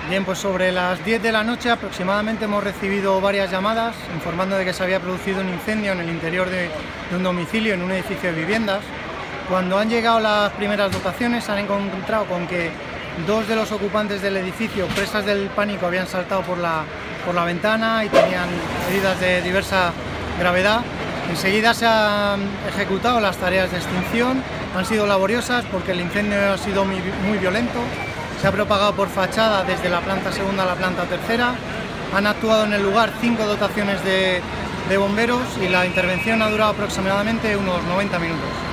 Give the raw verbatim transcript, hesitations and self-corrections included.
Bien, pues sobre las diez de la noche aproximadamente hemos recibido varias llamadas informando de que se había producido un incendio en el interior de, de un domicilio, en un edificio de viviendas. Cuando han llegado las primeras dotaciones, se han encontrado con que dos de los ocupantes del edificio, presas del pánico, habían saltado por la, por la ventana y tenían heridas de diversa gravedad. Enseguida se han ejecutado las tareas de extinción, han sido laboriosas porque el incendio ha sido muy, muy violento. Se ha propagado por fachada desde la planta segunda a la planta tercera. Han actuado en el lugar cinco dotaciones de, de bomberos y la intervención ha durado aproximadamente unos noventa minutos.